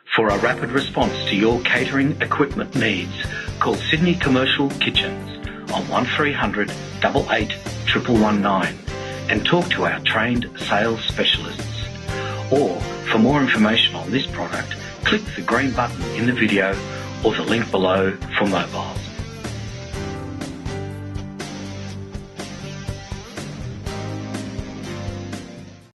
For a rapid response to your catering equipment needs, call Sydney Commercial Kitchens on 1300 88 1119 and talk to our trained sales specialists. Or, for more information on this product, click the green button in the video or the link below for mobile.